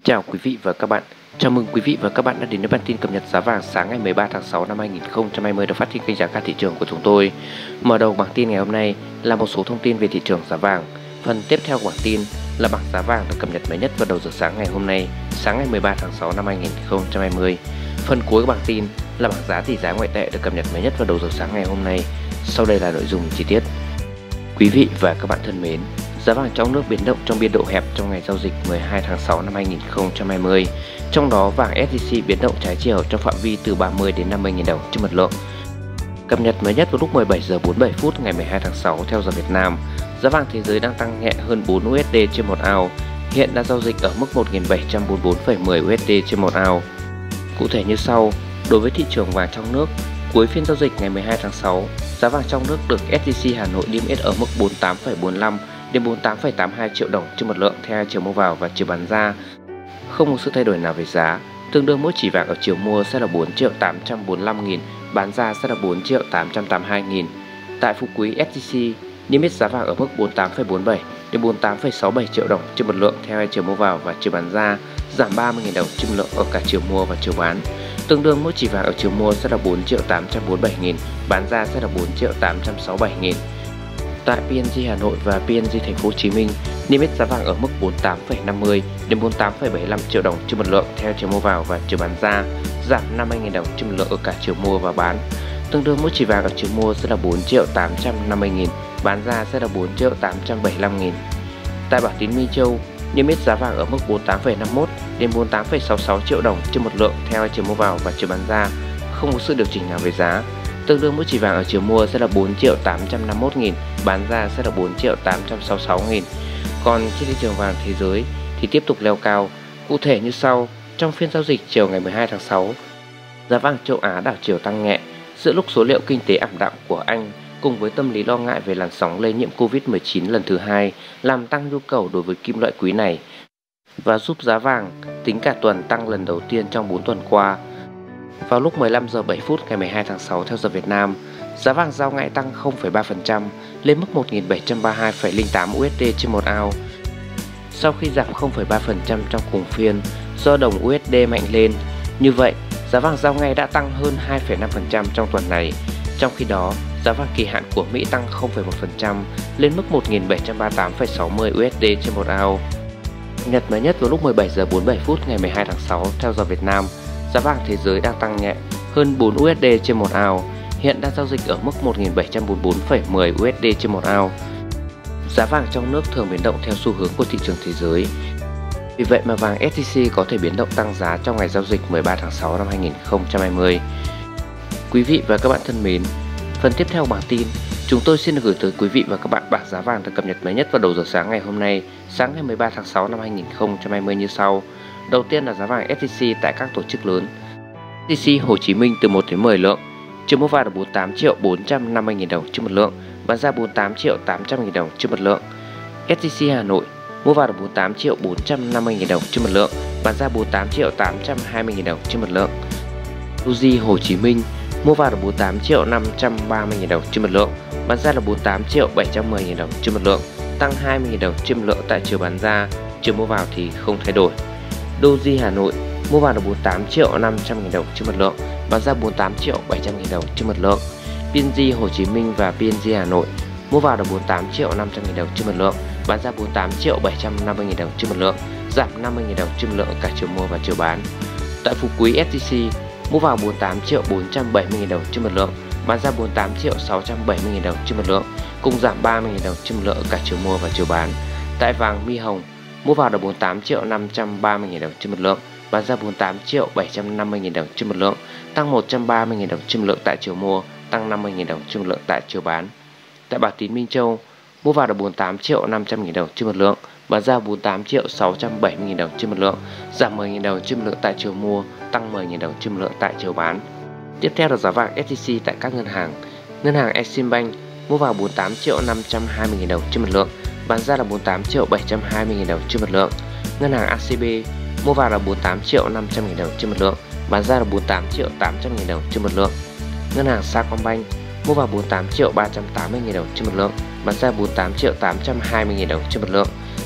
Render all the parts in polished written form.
Chào quý vị và các bạn. Chào mừng quý vị và các bạn đã đến với bản tin cập nhật giá vàng sáng ngày 13 tháng 6 năm 2020 được phát trên kênh giá cả thị trường của chúng tôi. Mở đầu bản tin ngày hôm nay là một số thông tin về thị trường giá vàng. Phần tiếp theo của bản tin là bảng giá vàng được cập nhật mới nhất vào đầu giờ sáng ngày hôm nay, sáng ngày 13 tháng 6 năm 2020. Phần cuối của bản tin là bảng giá tỷ giá ngoại tệ được cập nhật mới nhất vào đầu giờ sáng ngày hôm nay. Sau đây là nội dung chi tiết. Quý vị và các bạn thân mến, giá vàng trong nước biến động trong biên độ hẹp trong ngày giao dịch 12 tháng 6 năm 2020. Trong đó vàng SJC biến động trái chiều trong phạm vi từ 30 đến 50.000 đồng trên một lượng. Cập nhật mới nhất vào lúc 17 giờ 47 phút ngày 12 tháng 6 theo giờ Việt Nam, giá vàng thế giới đang tăng nhẹ hơn 4 USD trên một ounce, hiện đang giao dịch ở mức 1.744,10 USD trên một ounce. Cụ thể như sau, đối với thị trường vàng trong nước, cuối phiên giao dịch ngày 12 tháng 6, giá vàng trong nước được SJC Hà Nội niêm yết ở mức 48,45 đến 48,82 triệu đồng trên một lượng theo chiều mua vào và chiều bán ra. Không có sự thay đổi nào về giá, tương đương mỗi chỉ vàng ở chiều mua sẽ là 4.845.000, bán ra sẽ là 4.882.000. Tại Phú Quý, SJC niêm yết giá vàng ở mức 48,47 đến 48,67 triệu đồng trên một lượng theo chiều mua vào và chiều bán ra, giảm 30.000 đồng trên một lượng ở cả chiều mua và chiều bán. Tương đương mỗi chỉ vàng ở chiều mua sẽ là 4.847.000, bán ra sẽ là 4.867.000. Tại PNG Hà Nội và PNG Thành phố Hồ Chí Minh, niêm yết giá vàng ở mức 48,50 đến 48,75 triệu đồng trên một lượng theo chiều mua vào và chiều bán ra, giảm 50.000 đồng trên một lượng ở cả chiều mua và bán. Tương đương mỗi chỉ vàng ở chiều mua sẽ là 4.850.000, bán ra sẽ là 4.875.000. Tại Bảo Tín Minh Châu, niêm yết giá vàng ở mức 48,51 đến 48,66 triệu đồng trên một lượng theo chiều mua vào và chiều bán ra, không có sự điều chỉnh nào về giá. Tương đương mỗi chỉ vàng ở chiều mua sẽ là 4.851.000, bán ra sẽ là 4.866.000. Còn trên thị trường vàng thế giới thì tiếp tục leo cao, cụ thể như sau. Trong phiên giao dịch chiều ngày 12 tháng 6, giá vàng châu Á đảo chiều tăng nhẹ giữa lúc số liệu kinh tế ảm đạm của Anh cùng với tâm lý lo ngại về làn sóng lây nhiễm Covid-19 lần thứ hai làm tăng nhu cầu đối với kim loại quý này và giúp giá vàng tính cả tuần tăng lần đầu tiên trong 4 tuần qua. Vào lúc 15 giờ 7 phút ngày 12 tháng 6 theo giờ Việt Nam, giá vàng giao ngay tăng 0,3% lên mức 1.732,08 USD trên một ounce. Sau khi giảm 0,3% trong cùng phiên do đồng USD mạnh lên, như vậy giá vàng giao ngay đã tăng hơn 2,5% trong tuần này. Trong khi đó, giá vàng kỳ hạn của Mỹ tăng 0,1% lên mức 1.738,60 USD trên một ounce. Nhật mới nhất vào lúc 17 giờ 47 phút ngày 12 tháng 6 theo giờ Việt Nam, giá vàng thế giới đang tăng nhẹ hơn 4 USD trên một ounce, hiện đang giao dịch ở mức 1.744,10 USD trên một ounce. Giá vàng trong nước thường biến động theo xu hướng của thị trường thế giới. Vì vậy mà vàng SJC có thể biến động tăng giá trong ngày giao dịch 13 tháng 6 năm 2020. Quý vị và các bạn thân mến, phần tiếp theo bản tin, chúng tôi xin được gửi tới quý vị và các bạn bảng giá vàng được cập nhật mới nhất vào đầu giờ sáng ngày hôm nay, sáng ngày 13 tháng 6 năm 2020 như sau. Đầu tiên là giá vàng SJC tại các tổ chức lớn. SJC Hồ Chí Minh từ 1 đến 10 lượng, chiều mua vào là 48.450.000 đồng trên một lượng, bán ra 48.800.000 đồng trên một lượng. SJC Hà Nội mua vào là 48.450.000 đồng trên một lượng, bán ra 48.820.000 đồng trên một lượng. Doji Hồ Chí Minh mua vào là 48.530.000 đồng trên một lượng, bán ra là 48.710.000 đồng trên một lượng, tăng 20.000 đồng trên một lượng tại chiều bán ra, chiều mua vào thì không thay đổi. Doji Hà Nội mua vào là 48.500.000 đồng trên một lượng, bán ra 48.700.000 đồng trên một lượng. PNG Hồ Chí Minh và PNG Hà Nội mua vào là 48.500.000 đồng trên một lượng, bán ra 48.750.000 đồng trên một lượng, giảm 50.000 đồng trên một lượng cả chiều mua và chiều bán. Tại Phú Quý, SJC mua vào 48.470.000 đồng trên một lượng, bán ra 48.670.000 đồng trên một lượng, cùng giảm 30.000 đồng trên một lượng cả chiều mua và chiều bán. Tại vàng Mi Hồng mua vào là 48.530.000 đồng trên một lượng, bán ra 48.750.000 đồng trên một lượng, tăng 130.000 đồng trên một lượng tại chiều mua, tăng 50.000 đồng trên một lượng tại chiều bán. Tại Bảo Tín Minh Châu mua vào là 48.500.000 đồng trên một lượng, bán ra 48.670.000 đồng trên một lượng, giảm 10.000 đồng trên một lượng tại chiều mua, tăng 10.000 đồng trên một lượng tại chiều bán. Tiếp theo là giá vàng SJC tại các ngân hàng. Ngân hàng Eximbank mua vào 48.520.000 đồng trên một lượng, bán ra là 48.720.000 đồng trên một lượng. Ngân hàng ACB mua vào là 48.500.000 đồng trên một lượng, bán ra là 48.800.000 đồng trên một lượng. Ngân hàng Sacombank mua vào 48.380.000 đồng trên một lượng, bán ra 48.820.000 đồng trên một lượng,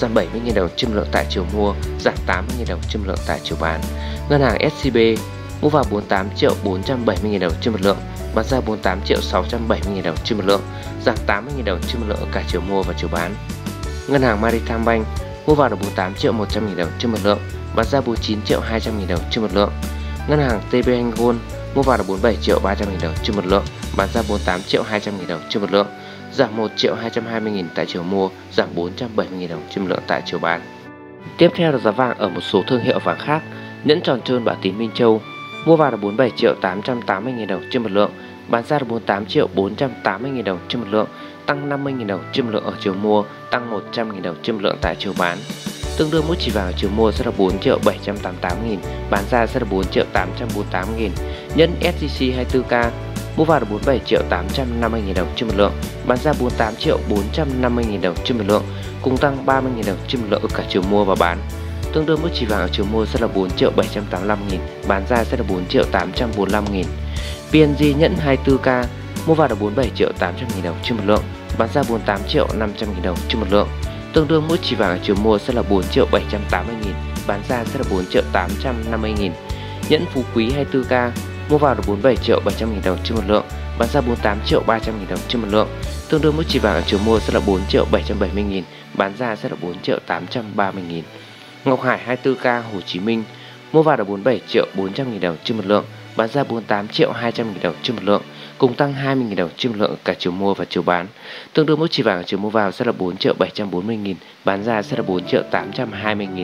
giảm 70.000 đồng trên một lượng tại chiều mua, giảm 80.000 đồng trên một lượng tại chiều bán. Ngân hàng SCB mua vào 48.470.000 đồng trên một lượng, bán ra 48.670.000 đồng trên một lượng, giảm 80.000 đồng trên một lượng ở cả chiều mua và chiều bán. Ngân hàng Maritime Bank mua vào được 48.100.000 đồng trên một lượng, bán ra 49.200.000 đồng trên một lượng. Ngân hàng TP Gold mua vào được 47.300.000 đồng trên một lượng, bán ra 48.200.000 đồng trên một lượng, giảm 1.220.000 tại chiều mua, giảm 470.000 đồng trên một lượng tại chiều bán. Tiếp theo là giá vàng ở một số thương hiệu vàng khác. Nhẫn tròn trơn Bảo Tín Minh Châu mua vào là 47.880.000 đồng trên một lượng, bán ra là 48.480.000 đồng trên một lượng, tăng 50.000 đồng trên một lượng ở chiều mua, tăng 100.000 đồng trên một lượng tại chiều bán. Tương đương mỗi chỉ vàng ở chiều mua sẽ là 4.788.000, bán ra sẽ là 4.848.000. Nhẫn SJC 24K mua vào là 47.850.000 đồng trên một lượng, bán ra 48.450.000 đồng trên một lượng, cùng tăng 30.000 đồng trên một lượng ở cả chiều mua và bán. Tương đương mỗi chỉ vàng ở chiều mua sẽ là 4.785.000, bán ra sẽ là 4.845.000. PNG nhẫn 24K mua vào là 47.800.000 đồng trên một lượng, bán ra 48.500.000 đồng trên một lượng. Tương đương mỗi chỉ vàng ở chiều mua sẽ là 4.780.000, bán ra sẽ là 4.850.000. Nhẫn Phú Quý 24K mua vào là 47.700.000 đồng trên một lượng, bán ra 48.300.000 đồng trên một lượng. Tương đương mỗi chỉ vàng ở chiều mua sẽ là 4.770.000, bán ra sẽ là 4.830.000. Ngọc Hải 24K Hồ Chí Minh mua vào là 47.400.000 đồng trên một lượng, bán ra 48.200.000 đồng trên một lượng, cùng tăng 20.000 đồng trên một lượng cả chiều mua và chiều bán. Tương đương mỗi chỉ vàng ở chiều mua vào sẽ là 4.740.000, bán ra sẽ là 4.820.000.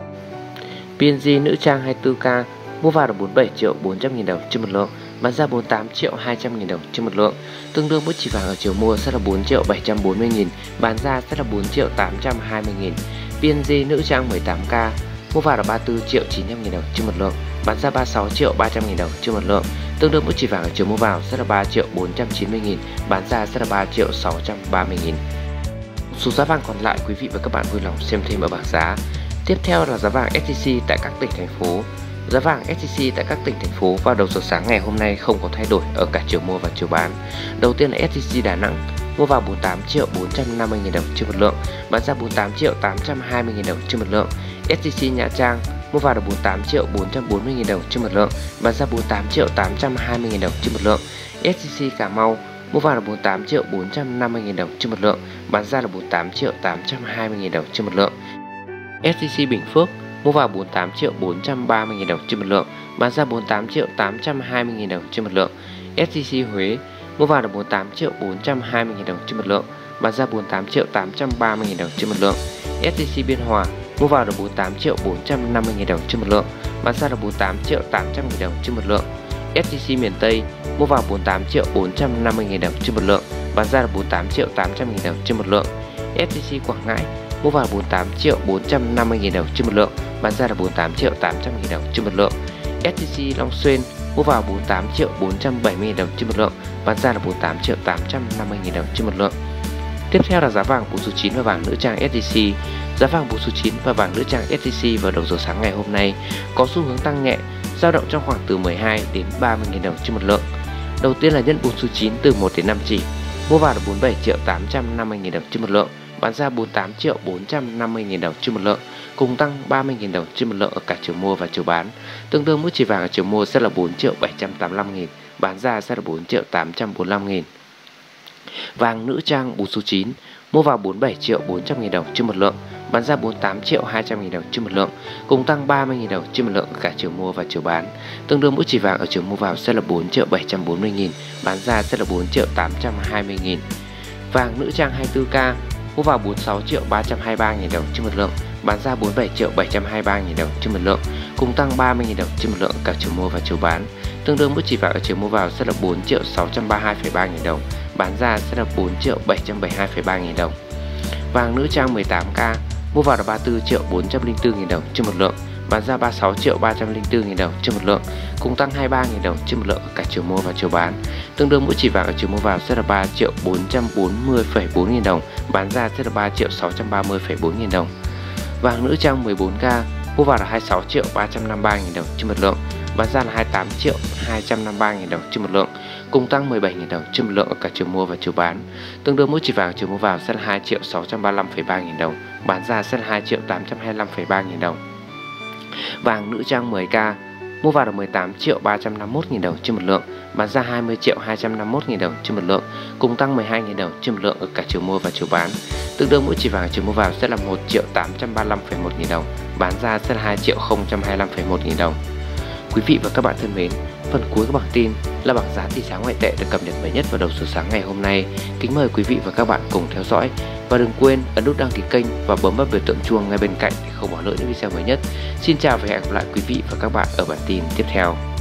PNG nữ trang 24K mua vào là 47.400.000 đồng trên một lượng, bán ra 48.200.000 đồng trên một lượng. Tương đương mỗi chỉ vàng ở chiều mua sẽ là 4.740.000, bán ra sẽ là 4.820.000. PNG nữ trang 18K mua vào là 34.900.000 đồng trên một lượng, bán ra 36.300.000 đồng trên một lượng. Tương đương mỗi chỉ vàng ở chiều mua vào sẽ là 3.490.000, bán ra sẽ là 3.630.000. Số giá vàng còn lại quý vị và các bạn vui lòng xem thêm ở bảng giá. Tiếp theo là giá vàng SJC tại các tỉnh thành phố. Giá vàng SJC tại các tỉnh thành phố vào đầu giờ sáng ngày hôm nay không có thay đổi ở cả chiều mua và chiều bán. Đầu tiên là SJC Đà Nẵng mua vào 48.450.000 đồng trên một lượng, bán ra 48.820.000 đồng trên một lượng. SJC Nha Trang mua vào được 48.440.000 đồng trên một lượng, bán ra 48.820.000 đồng trên một lượng. SJC Cà Mau mua vào là 48.450.000 đồng trên một lượng, bán ra là 48.820.000 đồng trên một lượng. SJC Bình Phước mua vào 48.430.000 đồng trên một lượng, bán ra 48.820.000 đồng trên một lượng. SJC Huế mua vào là 48.420.000 đồng trên một lượng, bán ra 48.830.000 đồng trên một lượng. SJC Biên Hòa mua vào là 48.450.000 đồng trên một lượng, bán ra là 48.800.000 đồng trên một lượng. SJC miền Tây mua vào 48.450.000 đồng trên một lượng, bán ra là 48.800.000 đồng trên một lượng. SJC Quảng Ngãi mua vào 48.450.000 đồng trên một lượng, bán ra là 48.800.000 đồng trên một lượng. SJC Long Xuyên mua vào 48.470.000 đồng trên một lượng, bán ra là 48.850.000 đồng trên một lượng. Tiếp theo là giá vàng bù số 9 và vàng nữ trang SJC. Giá vàng bù số 9 và vàng nữ trang SJC vào đầu giờ sáng ngày hôm nay có xu hướng tăng nhẹ, dao động trong khoảng từ 12 đến 30.000 đồng trên một lượng. Đầu tiên là nhẫn bù số 9 từ 1 đến 5 chỉ, mua vào là 47.850.000 đồng trên một lượng, bán ra 48.450.000 đồng trên một lượng, cùng tăng 30.000 đồng trên một lượng ở cả chiều mua và chiều bán. Tương đương mỗi chỉ vàng ở chiều mua sẽ là 4.785.000, bán ra sẽ là 4.845.000. Vàng nữ trang bù số 9 mua vào 47.400.000 đồng trên một lượng, bán ra 48.200.000 đồng trên một lượng, cùng tăng 30.000 đồng trên một lượng ở cả chiều mua và chiều bán. Tương đương mỗi chỉ vàng ở chiều mua vào sẽ là 4.740.000, bán ra sẽ là 4.820.000. Vàng nữ trang 24K mua vào 46.323.000 đồng trên một lượng, bán ra 47.723.000 đồng trên một lượng, cùng tăng 30.000 đồng trên một lượng cả chiều mua và chiều bán. Tương đương mỗi chỉ vàng ở chiều mua vào sẽ là 4.632,3 nghìn đồng, bán ra sẽ là 4.772,3 nghìn đồng. Vàng nữ trang 18K mua vào là 34.404.000 đồng trên một lượng, bán ra 36.304.000 đồng trên một lượng, cùng tăng 23.000 đồng trên một lượng ở cả chiều mua và chiều bán. Tương đương mỗi chỉ vàng ở chiều mua vào sẽ là 3.440,4 nghìn đồng, bán ra sẽ là 3.630,4 nghìn đồng. Vàng nữ trang 14K mua vào là 26.353.000 đồng trên một lượng, bán ra là 28.253.000 đồng trên một lượng, cùng tăng 17.000 đồng trên một lượng ở cả chiều mua và chiều bán. Tương đương mỗi chỉ vàng chiều mua vào sẽ là 2.635,3 nghìn đồng, bán ra sẽ là 2.825,3 nghìn đồng. Vàng nữ trang 10K mua vào được 18.351.000 đồng trên một lượng, bán ra 20.251.000 đồng trên một lượng, cùng tăng 12.000 đồng trên một lượng ở cả chiều mua và chiều bán. Tương đương mỗi chỉ vàng chiều mua vào sẽ là 1.835,1 nghìn đồng, bán ra sẽ là 2.025,1 nghìn đồng. Quý vị và các bạn thân mến, phần cuối của bản tin là bảng giá tỷ giá ngoại tệ được cập nhật mới nhất vào đầu giờ sáng ngày hôm nay. Kính mời quý vị và các bạn cùng theo dõi và đừng quên ấn nút đăng ký kênh và bấm vào biểu tượng chuông ngay bên cạnh để không bỏ lỡ những video mới nhất. Xin chào và hẹn gặp lại quý vị và các bạn ở bản tin tiếp theo.